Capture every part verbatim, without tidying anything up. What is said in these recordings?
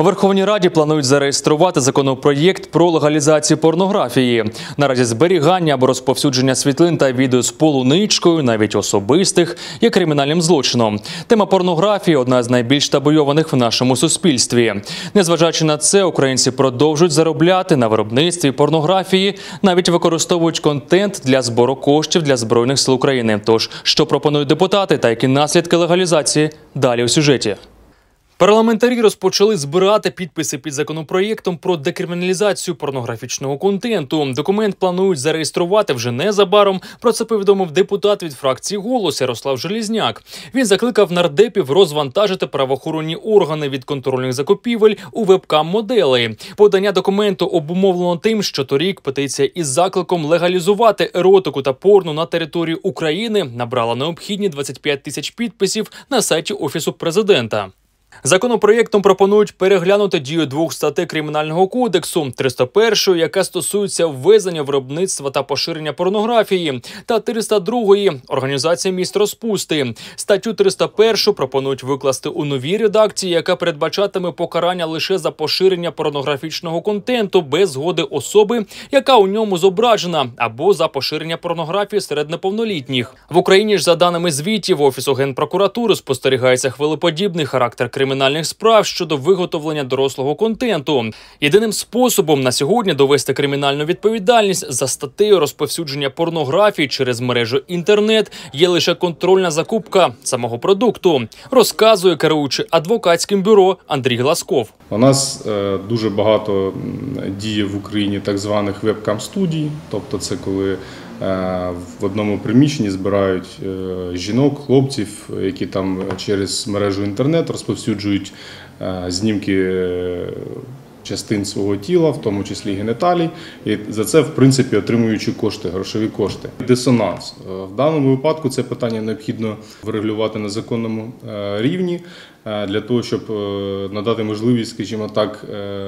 У Верховній Раді планують зареєструвати законопроєкт про легалізацію порнографії. Наразі зберігання або розповсюдження світлин та відео з полуничкою, навіть особистих, є кримінальним злочином. Тема порнографії – одна з найбільш табуйованих в нашому суспільстві. Незважаючи на це, українці продовжують заробляти на виробництві порнографії, навіть використовують контент для збору коштів для Збройних сил України. Тож, що пропонують депутати та які наслідки легалізації – далі у сюжеті. Парламентарі розпочали збирати підписи під законопроєктом про декриміналізацію порнографічного контенту. Документ планують зареєструвати вже незабаром. Про це повідомив депутат від фракції «Голос» Ярослав Железняк. Він закликав нардепів розвантажити правоохоронні органи від контрольних закупівель у вебкам-модели. Подання документу обумовлено тим, що торік петиція із закликом легалізувати еротику та порно на території України набрала необхідні двадцять п'ять тисяч підписів на сайті Офісу Президента. Законопроєктом пропонують переглянути дію двох статей Кримінального кодексу – триста першої, яка стосується ввезення, виробництва та поширення порнографії, та триста другої – організація місць розпусти. Статтю триста першу пропонують викласти у новій редакції, яка передбачатиме покарання лише за поширення порнографічного контенту без згоди особи, яка у ньому зображена, або за поширення порнографії серед неповнолітніх. В Україні ж, за даними звітів Офісу Генпрокуратури, спостерігається хвилеподібний характер кримінального кримінальних справ щодо виготовлення дорослого контенту. Єдиним способом на сьогодні довести кримінальну відповідальність за статтею розповсюдження порнографії через мережу інтернет є лише контрольна закупка самого продукту, розказує керуючий адвокатським бюро Андрій Глазков. У нас е, дуже багато діє в Україні так званих вебкам-студій, тобто це коли в одному приміщенні збирають жінок, хлопців, які там через мережу інтернет розповсюджують знімки частин свого тіла, в тому числі геніталій, і за це, в принципі, отримуючи кошти, грошові кошти. Дисонанс. В даному випадку це питання необхідно врегулювати на законному рівні, для того, щоб надати можливість, скажімо так,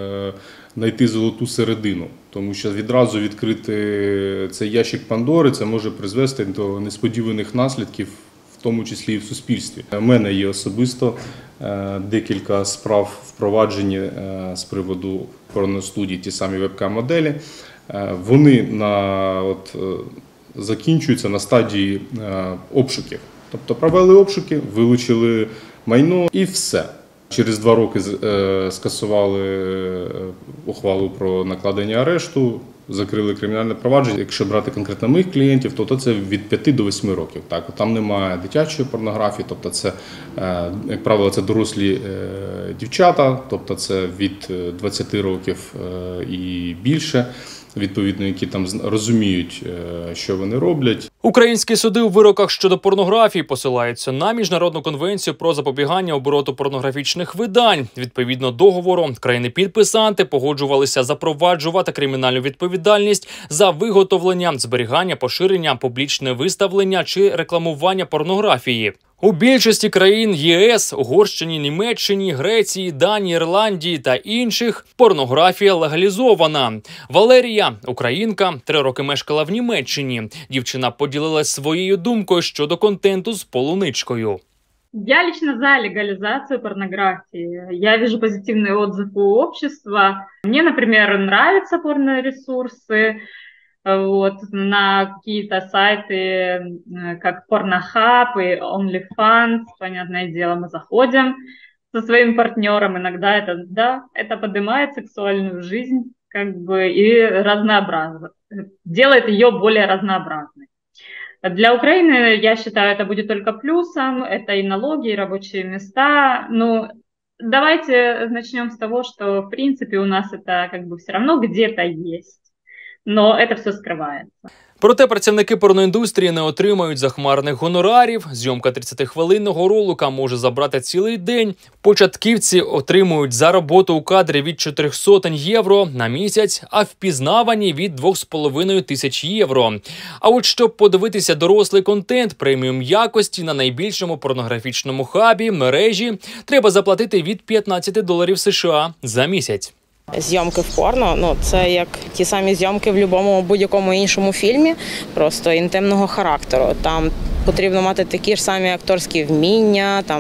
знайти золоту середину. Тому що відразу відкрити цей ящик Пандори, це може призвести до несподіваних наслідків, в тому числі і в суспільстві. У мене є особисто декілька справ впроваджені з приводу порностудій, ті самі вебкам-моделі. Вони на, от, закінчуються на стадії обшуків. Тобто провели обшуки, вилучили майно і все. Через два роки скасували ухвалу про накладення арешту, закрили кримінальне провадження. Якщо брати конкретно моїх клієнтів, то, то це від п'яти до восьми років. Так, там немає дитячої порнографії, тобто це, як правило, це дорослі дівчата, тобто це від двадцяти років і більше. Відповідно, які там розуміють, що вони роблять. Українські суди у вироках щодо порнографії посилаються на Міжнародну конвенцію про запобігання обороту порнографічних видань. Відповідно договору, країни-підписанти погоджувалися запроваджувати кримінальну відповідальність за виготовлення, зберігання, поширення, публічне виставлення чи рекламування порнографії. У більшості країн ЄС, Угорщині, Німеччині, Греції, Данії, Ірландії та інших порнографія легалізована. Валерія, українка, три роки мешкала в Німеччині. Дівчина поділилась своєю думкою щодо контенту з полуничкою. Я лично за легализацию порнографии. Я вижу позитивные отзывы у общества. Мне, например, нравятся порноресурсы. Вот, на какие-то сайты, как Pornhub и OnlyFans, понятное дело, мы заходим со своим партнером. Иногда это, да, это поднимает сексуальную жизнь, как бы, и разнообразно, делает ее более разнообразной. Для Украины, я считаю, это будет только плюсом. Это и налоги, и рабочие места. Ну, давайте начнем с того, что, в принципе, у нас это как бы все равно где-то есть. Но це все скривається. Проте працівники порноіндустрії не отримають захмарних гонорарів. Зйомка тридцятихвилинного ролика може забрати цілий день. Початківці отримують за роботу у кадрі від чотирьох сотень євро на місяць, а впізнавані від двох з половиною тисяч євро. А от щоб подивитися дорослий контент преміум якості на найбільшому порнографічному хабі мережі, треба заплатити від п'ятнадцяти доларів США за місяць. Зйомки в порно, ну, це як ті самі зйомки в будь-якому будь-якому іншому фільмі, просто інтимного характеру. Там потрібно мати такі ж самі акторські вміння, там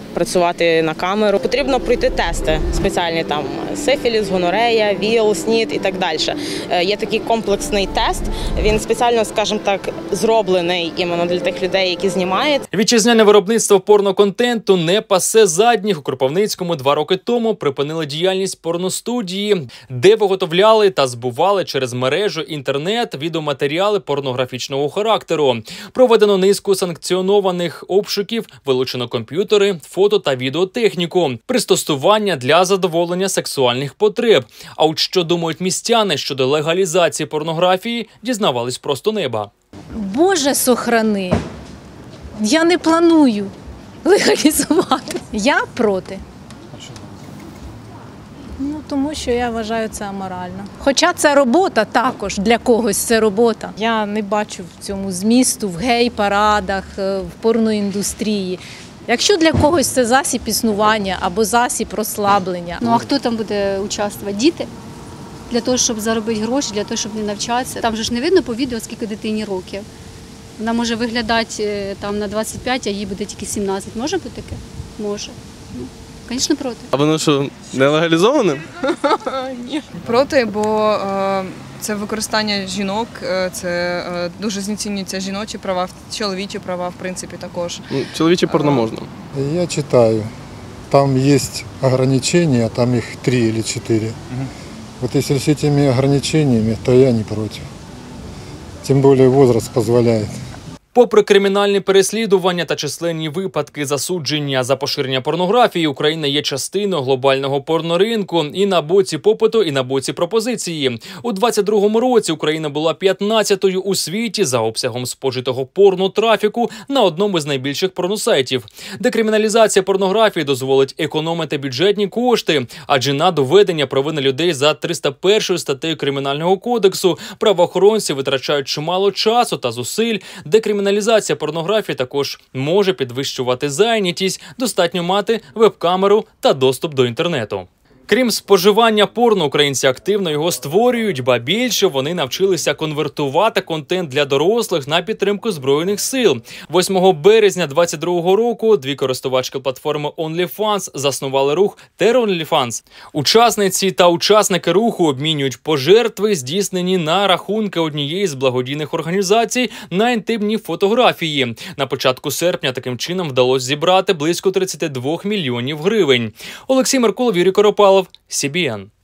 працювати на камеру. Потрібно пройти тести спеціальні, там сифіліс, гонорея, ВІЛ, СНІД і так далі. Є такий комплексний тест, він спеціально, скажімо так, зроблений іменно для тих людей, які знімають. Вітчизняне виробництво порноконтенту не пасе задніх. У Кропивницькому два роки тому припинили діяльність порностудії, де виготовляли та збували через мережу інтернет відеоматеріали порнографічного характеру. Проведено низку санкціонованих обшуків, вилучено комп'ютери, фото та відеотехніку, пристосування для задоволення сексуальних потреб. А от що думають містяни щодо легалізації порнографії, дізнавались просто неба. Боже, сохрани. Я не планую легалізувати. Я проти. Ну, тому що я вважаю це аморально. Хоча це робота також, для когось це робота. Я не бачу в цьому змісту, в гей-парадах, в порноіндустрії. Якщо для когось це засіб існування або засіб розслаблення. Ну а хто там буде участвувати? Діти? Для того, щоб заробити гроші, для того, щоб не навчатися. Там же ж не видно по відео, скільки дитині років. Вона може виглядати там на двадцять п'ять, а їй буде тільки сімнадцять. Може бути таке? Може. Ну, звісно, проти. А воно що, не легалізоване? Ні. Проти, бо е, це використання жінок, е, це е, дуже знецінюються жіночі права, чоловічі права, в принципі, також. Ну, чоловіче порно можна. Я читаю. Там есть ограничения, там их три или четыре. Угу. Вот если с этими ограничениями, то я не против. Тем более возраст позволяет. Попри кримінальні переслідування та численні випадки засудження за поширення порнографії, Україна є частиною глобального порноринку і на боці попиту, і на боці пропозиції. У двадцять другому році Україна була п'ятнадцятою у світі за обсягом спожитого порнотрафіку на одному з найбільших порносайтів. Декриміналізація порнографії дозволить економити бюджетні кошти, адже на доведення провини людей за триста першою статтею Кримінального кодексу правоохоронці витрачають чимало часу та зусиль. Декриміналізація Криміналізація порнографії також може підвищувати зайнятість, достатньо мати веб-камеру та доступ до інтернету. Крім споживання порно, українці активно його створюють, ба більше вони навчилися конвертувати контент для дорослих на підтримку Збройних сил. восьмого березня двадцять другого року дві користувачки платформи OnlyFans заснували рух TerrOnlyFans. Учасниці та учасники руху обмінюють пожертви, здійснені на рахунки однієї з благодійних організацій, на інтимні фотографії. На початку серпня таким чином вдалося зібрати близько тридцять два мільйонів гривень. Олексій Меркулов, Юрій Коропалов, Сі Бі Ен.